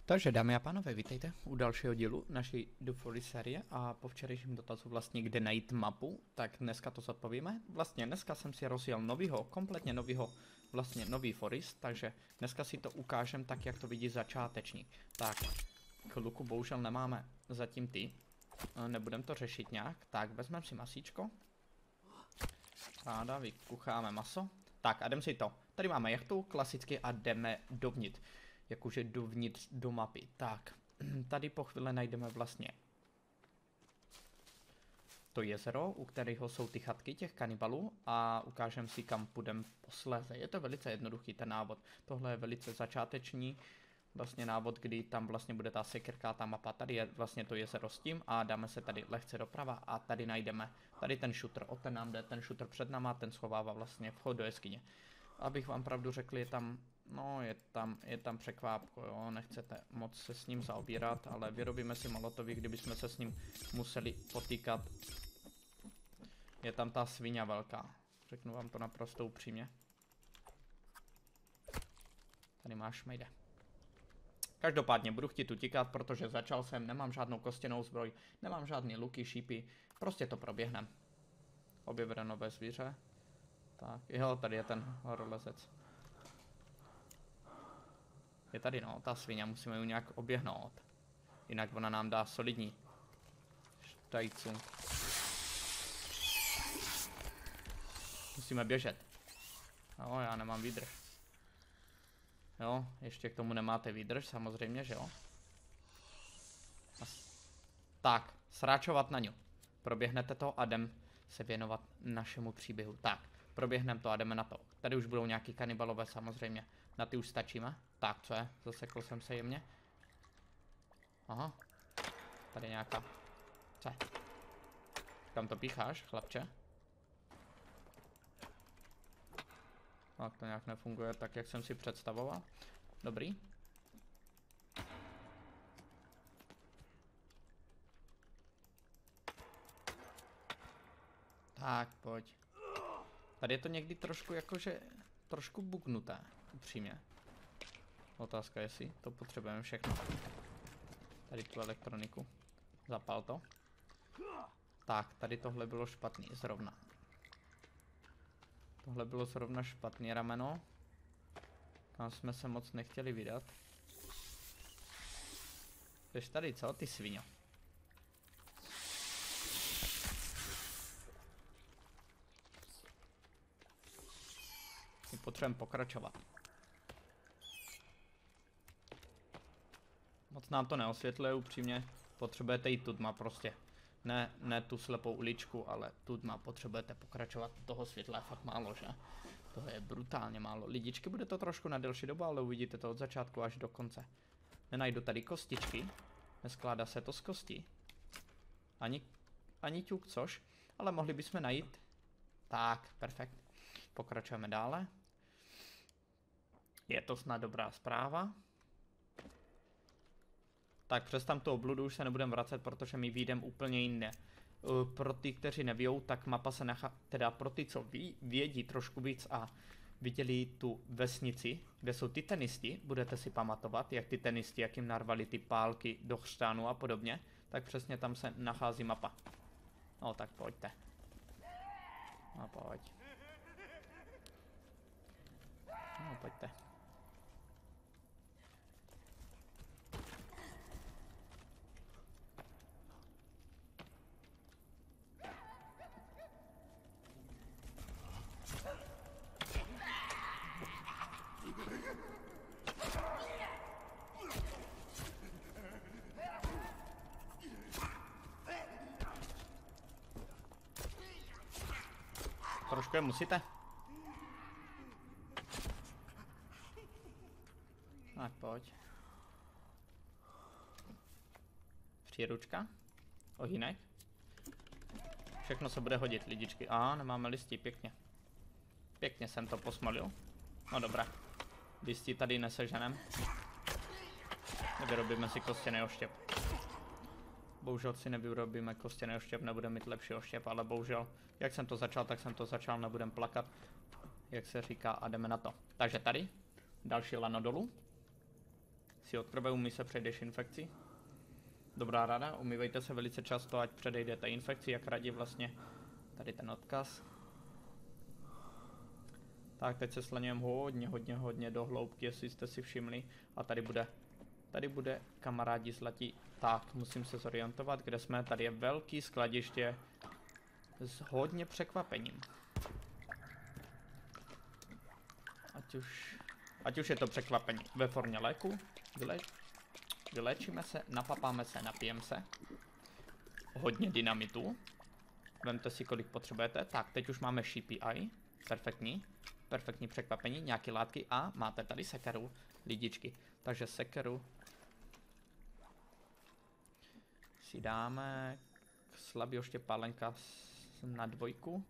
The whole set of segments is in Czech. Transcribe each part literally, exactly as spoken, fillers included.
Takže dámy a pánové, vítejte u dalšího dílu naší The Forest série a po včerejším dotazu vlastně kde najít mapu, tak dneska to zodpovíme. Vlastně dneska jsem si rozjel novýho, kompletně novýho, vlastně nový Forest, takže dneska si to ukážem tak, jak to vidí začátečník. Tak, k luku bohužel nemáme zatím ty, nebudem to řešit nějak, tak vezmeme si masíčko. Ráda, vykucháme maso. Tak a jdem si to. Tady máme jachtu, klasicky a jdeme dovnitř. Jakože dovnitř do mapy. Tak, tady po chvíli najdeme vlastně to jezero, u kterého jsou ty chatky těch kanibalů a ukážeme si, kam půjdeme posléze. Je to velice jednoduchý ten návod. Tohle je velice začáteční vlastně návod, kdy tam vlastně bude ta sekirka, ta mapa. Tady je vlastně to jezero s tím a dáme se tady lehce doprava a tady najdeme tady ten šutr. O ten nám jde, ten šutr před náma, ten schovává vlastně vchod do jeskyně. Abych vám pravdu řekl, je tam, no je tam, je tam překvápko, jo, nechcete moc se s ním zaobírat, ale vyrobíme si molotovy, kdybychom se s ním museli potýkat. Je tam ta svině velká, řeknu vám to naprosto upřímně. Tady máš, mejde. Každopádně budu chtít utíkat, protože začal jsem, nemám žádnou kostěnou zbroj, nemám žádný luky, šípy, prostě to proběhnem. Objevíme nové zvíře. Tak, jo, tady je ten horolezec. Je tady, no, ta svině, musíme ji nějak oběhnout. Jinak ona nám dá solidní štajcu. Musíme běžet. Jo, já nemám výdrž. Jo, ještě k tomu nemáte výdrž, samozřejmě, že jo. Tak, sráčovat na ňu. Proběhnete to a jdem se věnovat našemu příběhu. Tak, proběhneme to a jdeme na to. Tady už budou nějaký kanibalové samozřejmě. Na ty už stačíme. Tak, co je? Zasekl jsem se jemně. Aha. Tady nějaká. Co je? Kam to pícháš, chlapče? Tak to nějak nefunguje tak, jak jsem si představoval. Dobrý. Tak, pojď. Tady je to někdy trošku jakože, trošku bugnuté, upřímně. Otázka je, jestli to potřebujeme všechno. Tady tu elektroniku. Zapal to. Tak, tady tohle bylo špatný, zrovna. Tohle bylo zrovna špatný rameno. Tam jsme se moc nechtěli vydat. Jsi tady, co? Ty svině. My potřebujeme pokračovat. Moc nám to neosvětluje, upřímně. Potřebujete jít tudma prostě. Ne, ne tu slepou uličku, ale tudma potřebujete pokračovat. Toho světla je fakt málo, že? Toho je brutálně málo. Lidičky bude to trošku na delší dobu, ale uvidíte to od začátku až do konce. Nenajdu tady kostičky. Neskládá se to z kosti. Ani, ani ťuk, což. Ale mohli bychom najít. Tak, perfekt. Pokračujeme dále. Je to snad dobrá zpráva. Tak přes tam tu obludu už se nebudeme vracet, protože my vyjdeme úplně jinde. Pro ty, kteří nevědou, tak mapa se nachází, teda pro ty, co ví, vědí trošku víc a viděli tu vesnici, kde jsou ty tenisti, budete si pamatovat, jak ty tenisti, jak jim narvali ty pálky do chřtánu a podobně, tak přesně tam se nachází mapa. No tak pojďte. No pojď. No pojďte. Trošku je musíte. Tak pojď. Příručka. Ohýnek. Všechno se bude hodit, lidičky. A nemáme listí, pěkně. Pěkně jsem to posmolil. No dobré. Listí tady neseženem. Nevyrobíme si kostěný oštěp. Bohužel si nevyrobíme kostěný oštěp, nebudeme mít lepší oštěp, ale bohužel, jak jsem to začal, tak jsem to začal, nebudem plakat. Jak se říká, a jdeme na to. Takže tady, další lano dolů. Si od krve umí se přejdeš infekci. Dobrá rada, umývejte se velice často, ať předejdete infekci, jak radí vlastně tady ten odkaz. Tak, teď se slaňujeme hodně, hodně, hodně do hloubky, jestli jste si všimli. A tady bude, tady bude kamarádi zlatí. Tak, musím se zorientovat, kde jsme. Tady je velký skladiště s hodně překvapením. Ať už, ať už je to překvapení ve formě léku, vyleč, vylečíme se, napapáme se, napijeme se. Hodně dynamitu. Vemte si, kolik potřebujete. Tak, teď už máme C P I. Perfektní. Perfektní překvapení, nějaké látky a máte tady sekeru, lidičky. Takže sekeru si dáme slabý ještě pálenka na dvojku.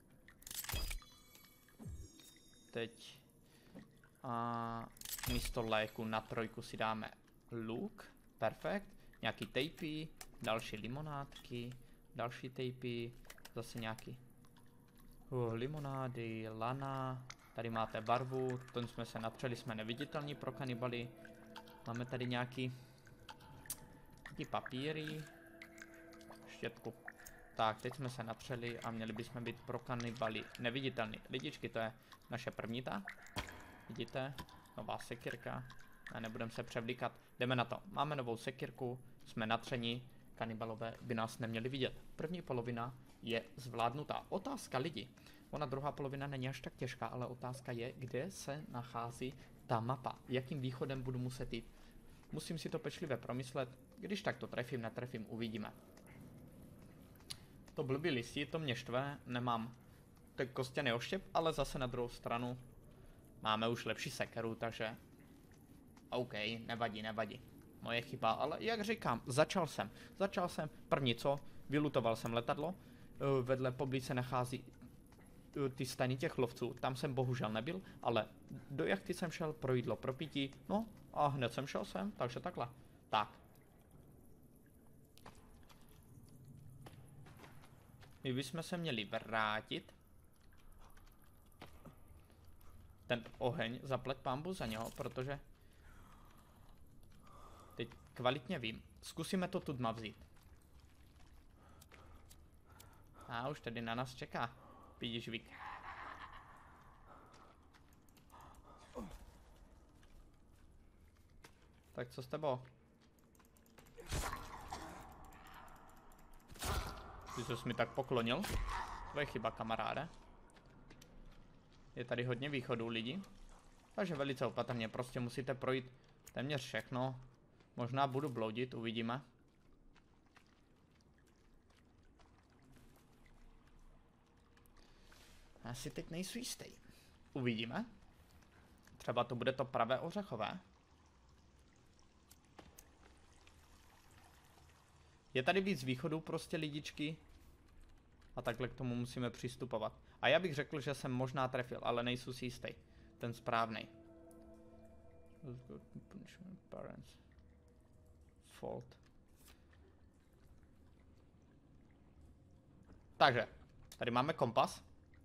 Teď a místo léku na trojku si dáme luk. Perfekt. Nějaký tejpy, další limonádky, další tejpy, zase nějaký uh, limonády, lana. Tady máte barvu, ten jsme se natřeli, jsme neviditelní pro kanibaly. Máme tady nějaký, nějaký papíry, štětku. Tak, teď jsme se natřeli a měli bychom být pro kanibaly neviditelní. Lidičky, to je naše první ta. Vidíte? Nová sekirka. A nebudeme se převlíkat. Jdeme na to. Máme novou sekirku, jsme natření, kanibalové by nás neměli vidět. První polovina je zvládnutá. Otázka lidi. Ona druhá polovina není až tak těžká, ale otázka je, kde se nachází ta mapa. Jakým východem budu muset jít. Musím si to pečlivě promyslet. Když tak to trefím, netrefím, uvidíme. To blbý listí, to mě štve, nemám ten kostěný oštěp, ale zase na druhou stranu máme už lepší sekeru, takže OK, nevadí, nevadí. Moje chyba, ale jak říkám, začal jsem. Začal jsem, první co, vylutoval jsem letadlo, vedle poblíž se nachází ty stany těch lovců, tam jsem bohužel nebyl, ale do jachty jsem šel pro jídlo, pro pití, no a hned jsem šel sem, takže takhle. Tak. My bychom se měli vrátit. Ten oheň, zaplať pánbu za něho, protože teď kvalitně vím. Zkusíme to tudma vzít. A už tady na nás čeká. Vidíš, Vík. Tak co s tebou? Ty jsi mi tak poklonil. Tvoje chyba, kamaráde. Je tady hodně východů lidí. Takže velice opatrně, prostě musíte projít téměř všechno. Možná budu bloudit, uvidíme. Já si teď nejsou jistý. Uvidíme. Třeba to bude to pravé ořechové. Je tady víc východů prostě lidičky. A takhle k tomu musíme přistupovat. A já bych řekl, že jsem možná trefil, ale nejsou si jistý. Ten správnej. Fault. Takže, tady máme kompas.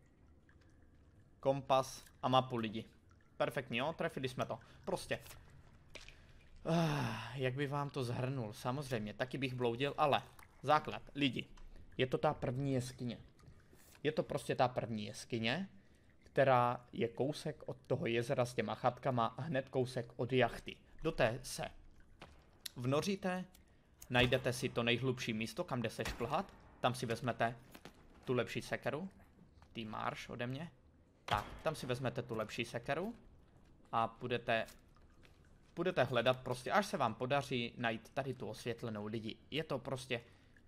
Kompas a mapu lidi. Perfektní, jo, trefili jsme to. Prostě. Uh, jak by vám to zhrnul? Samozřejmě, taky bych bloudil, ale základ, lidi. Je to ta první jeskyně. Je to prostě ta první jeskyně, která je kousek od toho jezera s těma chatkama a hned kousek od jachty. Do té se vnoříte, najdete si to nejhlubší místo, kam jde se šplhat, tam si vezmete tu lepší sekeru, ty marš ode mě, tak, tam si vezmete tu lepší sekeru a budete, budete hledat prostě, až se vám podaří najít tady tu osvětlenou lidi. Je to prostě...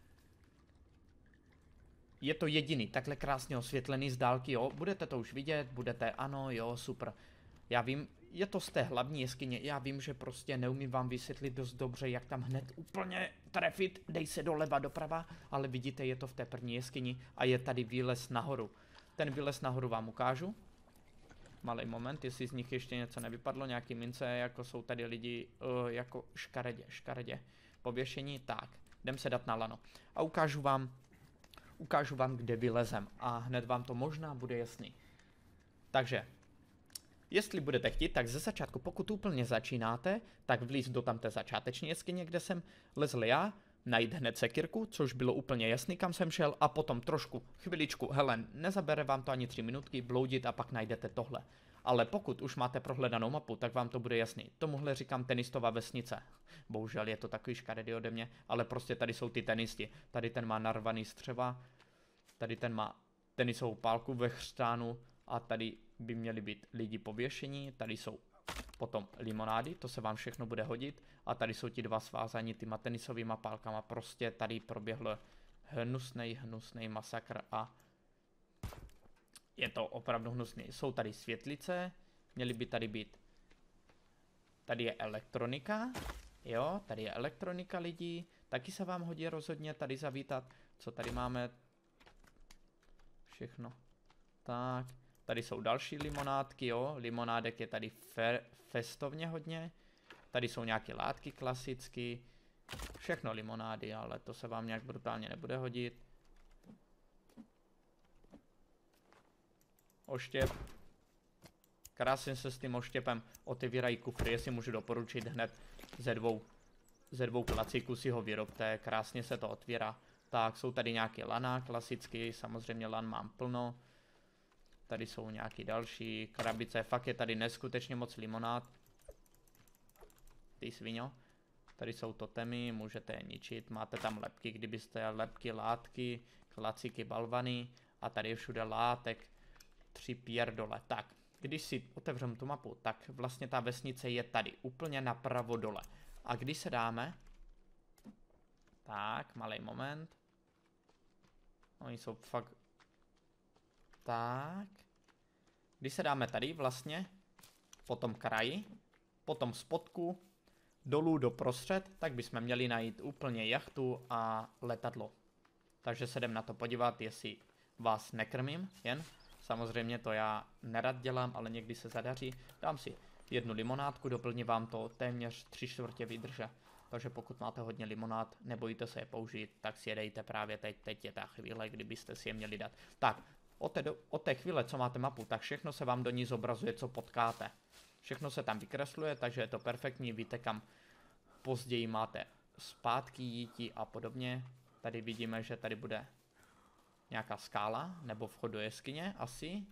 Je to jediný, takhle krásně osvětlený z dálky, jo, budete to už vidět, budete, ano, jo, super. Já vím, je to z té hlavní jeskyně, já vím, že prostě neumím vám vysvětlit dost dobře, jak tam hned úplně trefit, dej se doleva, doprava, ale vidíte, je to v té první jeskyni a je tady výlez nahoru. Ten výlez nahoru vám ukážu. Malý moment, jestli z nich ještě něco nevypadlo, nějaký mince, jako jsou tady lidi, uh, jako škaredě, škaredě, pověšení, tak, jdem se dát na lano. A ukážu vám, ukážu vám, kde vylezem a hned vám to možná bude jasný. Takže, Jestli budete chtít, tak ze začátku, pokud úplně začínáte, tak vlíz do tamté začáteční jeskyně, kde jsem lezl já, najít hned sekirku, což bylo úplně jasný, kam jsem šel, a potom trošku, chviličku, hele, nezabere vám to ani tři minutky, bloudit a pak najdete tohle. Ale pokud už máte prohledanou mapu, tak vám to bude jasný. Tomuhle říkám tenistová vesnice. Bohužel je to takový škaredý ode mě, ale prostě tady jsou ty tenisti. Tady ten má narvaný střeva, tady ten má tenisovou pálku ve chřtánu a tady by měli být lidi pověšení, tady jsou potom limonády, to se vám všechno bude hodit, a tady jsou ti dva svázaní tyma tenisovýma pálkama. Prostě tady proběhl hnusnej, hnusnej masakr a je to opravdu hnusný. Jsou tady světlice, měly by tady být, tady je elektronika, jo, tady je elektronika lidí, taky se vám hodí rozhodně tady zavítat. Co tady máme? Všechno. Tak, tady jsou další limonádky, jo, limonádek je tady fe festovně hodně. Tady jsou nějaké látky klasicky, všechno limonády, ale to se vám nějak brutálně nebude hodit. Oštěp. Krásně se s tím oštěpem otevírají kufry, jestli můžu doporučit hned ze dvou, ze dvou klacíků si ho vyrobte, krásně se to otvírá. Tak, jsou tady nějaké lana klasicky, samozřejmě lan mám plno. Tady jsou nějaký další krabice, fakt je tady neskutečně moc limonád. Ty sviňo. Tady jsou totemy, můžete je ničit, máte tam lepky, kdybyste lepky, látky, klacíky, balvany a tady je všude látek. Tři pierdole. Tak, když si otevřeme tu mapu, tak vlastně ta vesnice je tady, úplně napravo dole. A když se dáme, tak, malý moment. Oni jsou fakt, tak, když se dáme tady vlastně, po tom kraji, po tom spodku, dolů do prostřed, tak bychom měli najít úplně jachtu a letadlo. Takže se jdem na to podívat, jestli vás nekrmím, jen. Samozřejmě to já nerad dělám, ale někdy se zadaří. Dám si jednu limonádku, doplní vám to téměř tři čtvrtě výdrže. Takže pokud máte hodně limonád, nebojíte se je použít, tak si je dejte právě teď. Teď je ta chvíle, kdybyste si je měli dát. Tak, od té, do, od té chvíle, co máte mapu, tak všechno se vám do ní zobrazuje, co potkáte. Všechno se tam vykresluje, takže je to perfektní. Víte, kam později máte zpátky jítí a podobně. Tady vidíme, že tady bude nějaká skála, nebo vchod do jeskyně, asi.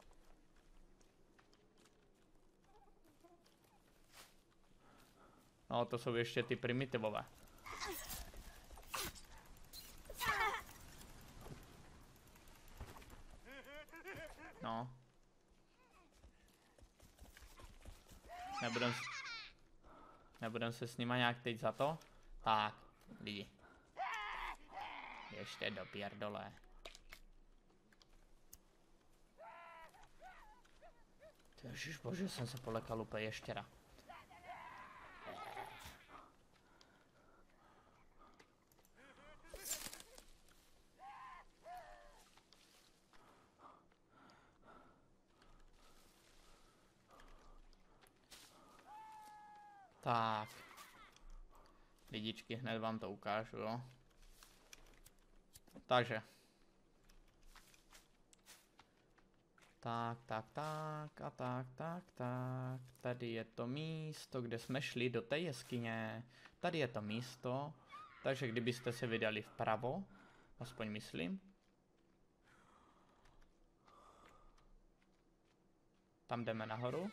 No, to jsou ještě ty primitivové. No. Nebudem, nebudem se s nima nějak teď za to. Tak, lidi. Ještě do pierdole. Ježišbože, jsem se polekal úplně ještěra. Tak. Lidičky, hned vám to ukážu, jo. Takže. Tak, tak, tak a tak, tak, tak. Tady je to místo, kde jsme šli do té jeskyně. Tady je to místo. Takže kdybyste se vydali vpravo, aspoň myslím. Tam jdeme nahoru.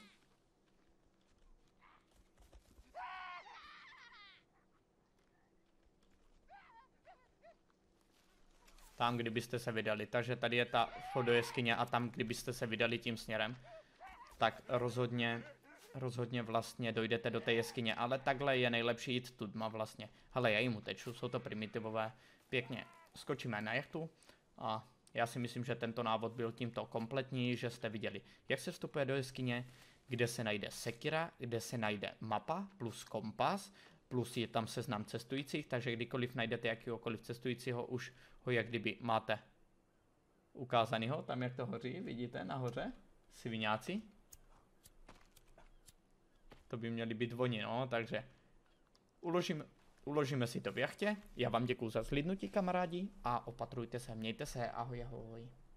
Tam, kdybyste se vydali. Takže tady je ta vchod do jeskyně a tam, kdybyste se vydali tím směrem, tak rozhodně, rozhodně vlastně dojdete do té jeskyně. Ale takhle je nejlepší jít tudma vlastně. Hele, já jim uteču, jsou to primitivové. Pěkně skočíme na jachtu a já si myslím, že tento návod byl tímto kompletní, že jste viděli, jak se vstupuje do jeskyně, kde se najde sekira, kde se najde mapa plus kompas, plus je tam seznam cestujících, takže kdykoliv najdete jakýhokoliv cestujícího, už ho jak kdyby máte ukázanýho, tam jak to hoří, vidíte nahoře, sviňáci. To by měly být oni, no, takže uložím, uložíme si to v jachtě. Já vám děkuju za zhlídnutí, kamarádi, a opatrujte se, mějte se, ahoj, ahoj.